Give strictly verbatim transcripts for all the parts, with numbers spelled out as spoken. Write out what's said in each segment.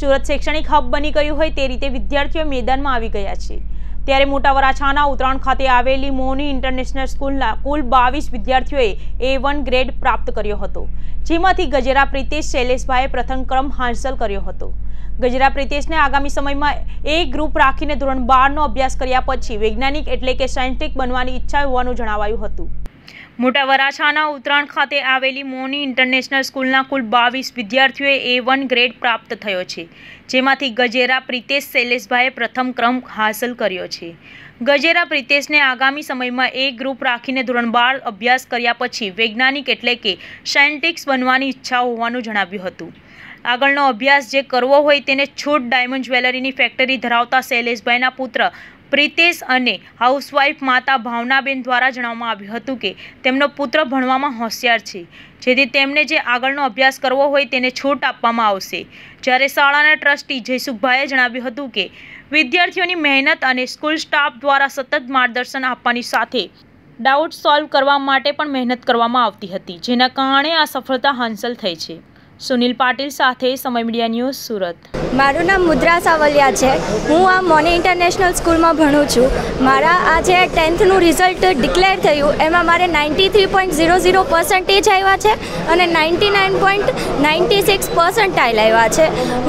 સુરત શૈક્ષણિક હબ બની ગયું હોય તે રીતે વિદ્યાર્થીઓ મેદાનમાં આવી ગયા છે। ત્યારે મોટા વરાછાના ઉત્તરાણ ખાતે આવેલી મોની ઇન્ટરનેશનલ સ્કૂલના કુલ બાવીસ વિદ્યાર્થીઓએ એ વન ગ્રેડ પ્રાપ્ત કર્યો હતો, જેમાંથી ગજેરા પ્રિતેશ શૈલેષભાઈએ પ્રથમ ક્રમ હાંસલ કર્યો હતો। ગજેરા પ્રિતેશને આગામી સમયમાં એ ગ્રુપ રાખીને ધોરણ બારનો અભ્યાસ કર્યા પછી વૈજ્ઞાનિક એટલે કે સાયન્ટિસ્ટ બનવાની ઈચ્છા હોવાનું જણાવાયું હતું। મોટા વરાછાના ઉત્તરાણ ખાતે આવેલી મોની ઇન્ટરનેશનલ સ્કૂલના કુલ બાવીસ વિદ્યાર્થીઓએ એ વન ગ્રેડ પ્રાપ્ત થયો છે, જેમાંથી ગજેરા પ્રિતેશ શૈલેષભાઈએ પ્રથમ ક્રમ હાંસલ કર્યો છે। ગજેરા પ્રિતેશને આગામી સમયમાં એ ગ્રુપ રાખીને ધોરણ બાર અભ્યાસ કર્યા પછી વૈજ્ઞાનિક એટલે કે સાયન્ટિસ્ટ બનવાની ઈચ્છા હોવાનું જણાવ્યું હતું। આગળનો અભ્યાસ જે કરવો હોય તેને છૂટ ડાયમંડ જ્વેલરીની ફેક્ટરી ધરાવતા શૈલેષભાઈના પુત્ર પ્રિતેશ અને હાઉસવાઇફ માતા ભાવનાબેન દ્વારા જણાવવામાં આવ્યું હતું કે તેમનો પુત્ર ભણવામાં હોશિયાર છે, જેથી તેમને જે આગળનો અભ્યાસ કરવો હોય તેને છૂટ આપવામાં આવશે। જ્યારે શાળાના ટ્રસ્ટી જયસુખભાઈએ જણાવ્યું હતું કે વિદ્યાર્થીઓની મહેનત અને સ્કૂલ સ્ટાફ દ્વારા સતત માર્ગદર્શન આપવાની સાથે ડાઉટ સોલ્વ કરવા માટે પણ મહેનત કરવામાં આવતી હતી, જેના કારણે આ સફળતા હાંસલ થઈ છે। સુનિલ પાટીલ સાથે સમય મીડિયા ન્યૂઝ, સુરત। મારું નામ મુદ્રા સાવલિયા છે। હું આ મોની ઇન્ટરનેશનલ સ્કૂલમાં ભણું છું। મારા આજે ટેન્થનું રિઝલ્ટ ડિક્લેર થયું, એમાં મારે ninety three point zero zero percentage આવ્યા છે અને ninety nine point ninety six percentile આવ્યા છે।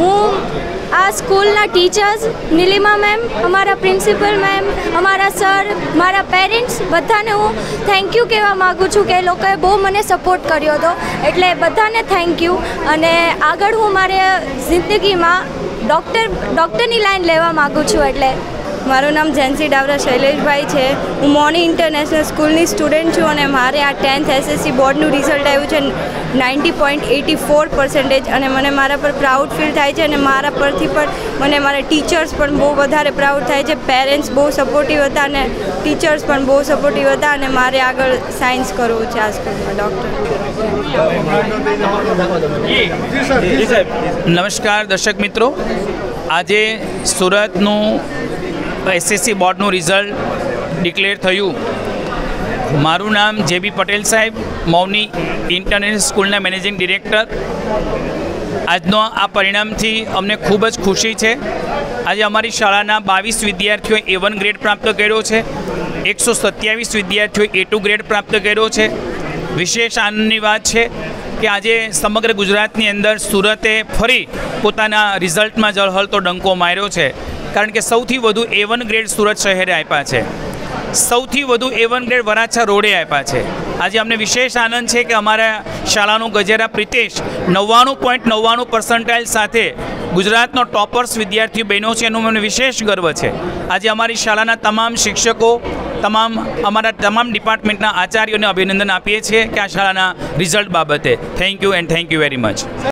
હું આ સ્કૂલના ટીચર્સ, નીલિમા મેમ, અમારા પ્રિન્સિપલ મેમ, અમારા સર, મારા પેરેન્ટ્સ બધાને હું થેન્ક યુ કહેવા માગું છું કે એ લોકોએ બહુ મને સપોર્ટ કર્યો હતો, એટલે બધાને થેન્ક યુ। અને આગળ હું મારે જિંદગીમાં ડૉક્ટર ડૉક્ટરની લાઈન લેવા માગું છું। એટલે મારું નામ જેન્સી ડાવરા શૈલેષભાઈ છે। હું મોની ઇન્ટરનેશનલ સ્કૂલની સ્ટુડન્ટ છું અને મારે આ ટેન્થ એસએસસી બોર્ડનું રિઝલ્ટ આવ્યું છે ninety point eighty four percentage અને મને મારા પર પ્રાઉડ ફીલ થાય છે અને મારા પરથી પણ મને મારા ટીચર્સ પણ બહુ વધારે પ્રાઉડ થાય છે। પેરેન્ટ્સ બહુ સપોર્ટિવ હતા અને ટીચર્સ પણ બહુ સપોર્ટિવ હતા અને મારે આગળ સાયન્સ કરવું છે આ સ્કૂલમાં, ડૉક્ટર। નમસ્કાર દર્શક મિત્રો, આજે સુરતનું એસએસસી બોર્ડનું રિઝલ્ટ ડિક્લેર થયું। મારું નામ જે બી પટેલ સાહેબ, મૌની ઇન્ટરનેશનલ સ્કૂલના મેનેજિંગ ડિરેક્ટર। આજનો આ પરિણામથી અમને ખૂબ જ ખુશી છે। આજે અમારી શાળાના બાવીસ વિદ્યાર્થીઓએ એ વન ગ્રેડ પ્રાપ્ત કર્યો છે, એકસો સત્યાવીસ વિદ્યાર્થીઓએ એ ટુ ગ્રેડ પ્રાપ્ત કર્યો છે। વિશેષ આનંદની વાત છે કે આજે સમગ્ર ગુજરાતની અંદર સુરતે ફરી પોતાના રિઝલ્ટમાં ઝળહળતો ડંકો માર્યો છે, કારણ કે સૌથી વધુ એ વન ગ્રેડ સુરત શહેરે આપ્યા છે, સૌથી વધુ એ વન ગ્રેડ વરાછા રોડે આપ્યા છે। આજે અમને વિશેષ આનંદ છે કે અમારા શાળાનો ગજેરા પ્રિતેશ નવ્વાણું પોઈન્ટ નવ્વાણું પર્સન્ટાઇલ સાથે ગુજરાતનો ટોપર્સ વિદ્યાર્થી બન્યો છે, એનું મને વિશેષ ગર્વ છે। આજે અમારી શાળાના તમામ શિક્ષકો, તમામ અમારા તમામ ડિપાર્ટમેન્ટના આચાર્યોને અભિનંદન આપીએ છીએ કે આ શાળાના રિઝલ્ટ બાબતે। Thank you and thank you very much.